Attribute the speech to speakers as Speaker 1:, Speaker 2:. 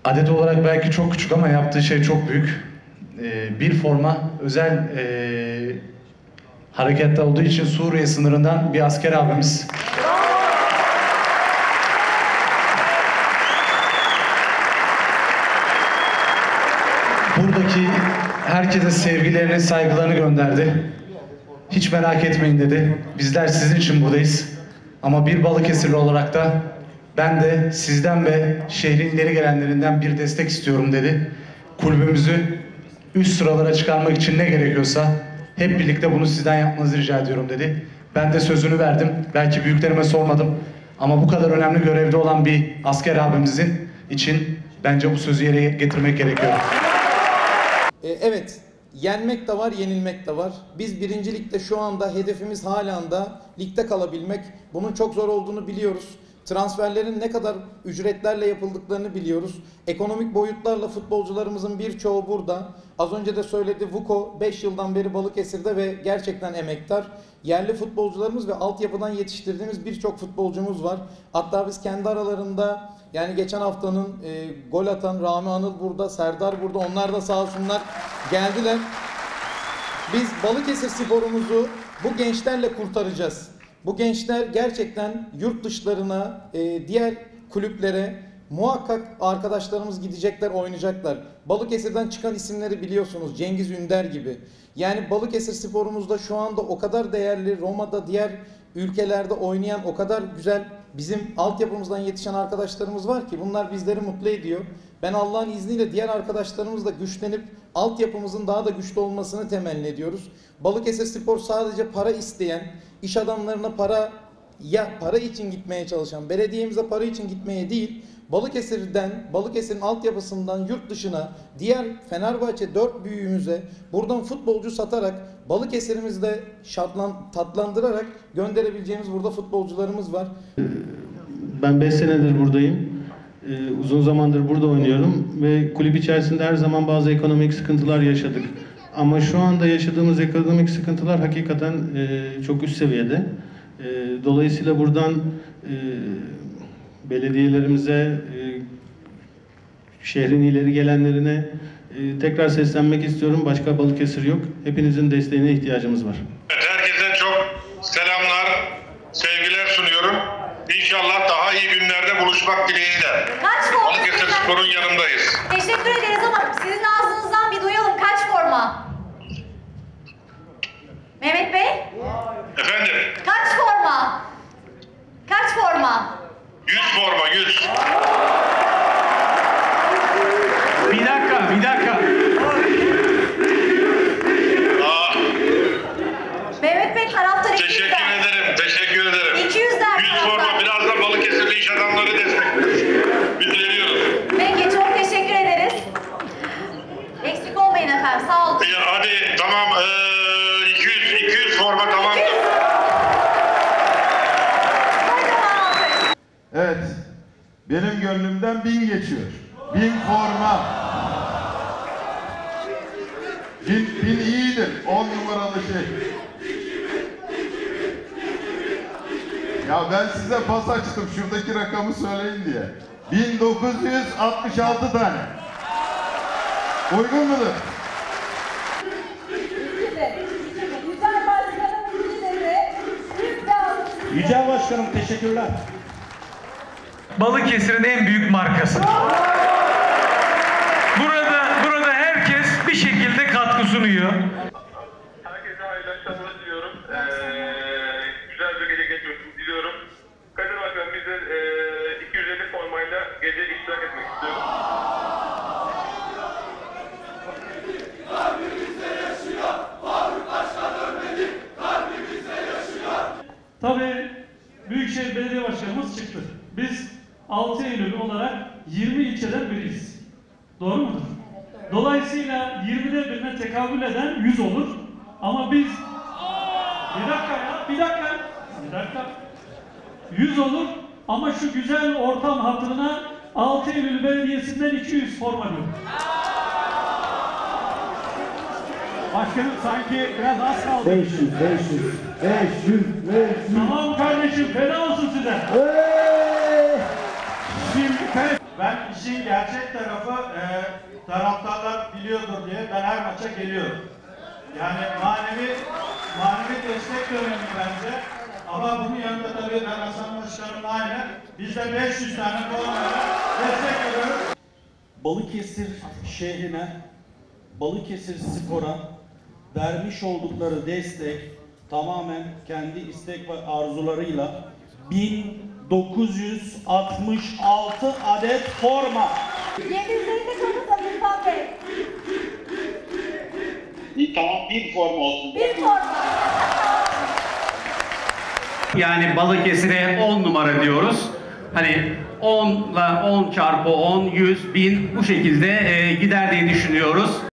Speaker 1: Adet olarak belki çok küçük ama yaptığı şey çok büyük. Bir forma özel harekette olduğu için Suriye sınırından bir asker abimiz. Buradaki herkese sevgilerini, saygılarını gönderdi. Hiç merak etmeyin dedi. Bizler sizin için buradayız. Ama bir Balıkesirli olarak da ben de sizden ve şehrin ileri gelenlerinden bir destek istiyorum dedi. Kulübümüzü üst sıralara çıkarmak için ne gerekiyorsa hep birlikte bunu sizden yapmanızı rica ediyorum dedi. Ben de sözünü verdim. Belki büyüklerime sormadım. Ama bu kadar önemli görevde olan bir asker abimizin için bence bu sözü yere getirmek gerekiyor.
Speaker 2: Evet, yenmek de var, yenilmek de var. Biz birinci ligde şu anda hedefimiz halen de ligde kalabilmek. Bunun çok zor olduğunu biliyoruz. Transferlerin ne kadar ücretlerle yapıldıklarını biliyoruz. Ekonomik boyutlarla futbolcularımızın birçoğu burada. Az önce de söyledi, Vuko 5 yıldan beri Balıkesir'de ve gerçekten emektar. Yerli futbolcularımız ve altyapıdan yetiştirdiğimiz birçok futbolcumuz var. Hatta biz kendi aralarında, yani geçen haftanın gol atan Rami Anıl burada, Serdar burada. Onlar da sağ olsunlar geldiler. Biz Balıkesir sporumuzu bu gençlerle kurtaracağız. Bu gençler gerçekten yurt dışlarına, diğer kulüplere muhakkak arkadaşlarımız gidecekler, oynayacaklar. Balıkesir'den çıkan isimleri biliyorsunuz. Cengiz Ünder gibi. Yani Balıkesir sporumuzda şu anda o kadar değerli, Roma'da, diğer ülkelerde oynayan o kadar güzel bizim altyapımızdan yetişen arkadaşlarımız var ki bunlar bizleri mutlu ediyor. Ben Allah'ın izniyle diğer arkadaşlarımızla güçlenip altyapımızın daha da güçlü olmasını temenni ediyoruz. Balıkesir Spor sadece para isteyen, iş adamlarına para için gitmeye çalışan, belediyemize para için gitmeye değil, Balıkesir'in altyapısından yurt dışına, diğer Fenerbahçe 4 büyüğümüze buradan futbolcu satarak, Balıkesir'imizde tatlandırarak gönderebileceğimiz burada futbolcularımız var.
Speaker 3: Ben 5 senedir buradayım. Uzun zamandır burada oynuyorum ve kulüp içerisinde her zaman bazı ekonomik sıkıntılar yaşadık. Ama şu anda yaşadığımız ekonomik sıkıntılar hakikaten çok üst seviyede. Dolayısıyla buradan belediyelerimize, şehrin ileri gelenlerine tekrar seslenmek istiyorum. Başka Balıkesir yok. Hepinizin desteğine ihtiyacımız var.
Speaker 4: Herkese çok selamlar, sevgiler sunuyorum. İnşallah daha iyi günlerde buluşmak dileğiyle. Balıkesir Spor'un yanındayız.
Speaker 5: Teşekkür ederiz ama sizin ağzınızdan bir duyalım. Kaç forma? Mehmet Bey?
Speaker 4: Efendim?
Speaker 5: Kaç forma? Kaç forma?
Speaker 4: 100 forma, 100.
Speaker 1: Bir dakika.
Speaker 5: Mehmet Bey taraftar 200'den.
Speaker 4: Teşekkür ederim.
Speaker 5: 200'den
Speaker 4: 100 forma, biraz da Balıkesirli iş adamları destekliyoruz. Biz veriyoruz.
Speaker 5: Peki, çok teşekkür ederiz. Eksik olmayın efendim, sağ olun.
Speaker 4: Hadi tamam, 200 forma tamamdır.
Speaker 6: Evet, benim gönlümden 1000 geçiyor. 1000 forma. 1000 iyidir, 10 numaralı şey. Ya ben size pas açtım, şuradaki rakamı söyleyin diye. 1966 tane. Uygun mudur?
Speaker 7: Yücel Başkanım, teşekkürler.
Speaker 8: Balıkesir'in en büyük markası. Burada herkes bir şekilde katkı sunuyor.
Speaker 4: Herkese hayırlı akşamlar diliyorum. Güzel bir gece geçmesini diliyorum. Kadir Başkanım, biz de 250 formayla gece iştirak etmek istiyoruz.
Speaker 7: Tabii Büyükşehir Belediye Başkanımız çıktı. Biz 6 Eylül olarak 20 ilçeden biriyiz. Doğru mudur? Dolayısıyla 20'de birine tekabül eden 100 olur. Ama biz... Bir dakika. 100 olur ama şu güzel ortam hatırına 6 Eylül Belediyesi'nden 200 forma diyor. Başkanım sanki biraz az kaldı.
Speaker 9: 500.
Speaker 7: Tamam kardeşim, fena olsun size. Şimdi
Speaker 9: Ben işin gerçek tarafı taraftarlar biliyordur diye ben her maça geliyorum. Yani manevi destek de önemli bence. Ama bunun yanında tabii ben Hasan Başkanım'la aynı. Biz de 500 tane formayla destek veriyoruz.
Speaker 10: Balıkesir şehrine, Balıkesir Spor'a vermiş oldukları destek tamamen kendi istek ve arzularıyla 1966 adet forma.
Speaker 5: Yerinizde kalırsa Rıfat Bey.
Speaker 4: Tamam, bir forma olsun.
Speaker 5: Bir forma.
Speaker 8: Yani Balıkesir'e 10 numara diyoruz. Hani 10 ile 10 çarpı 10, 100, 1000 bu şekilde gider diye düşünüyoruz.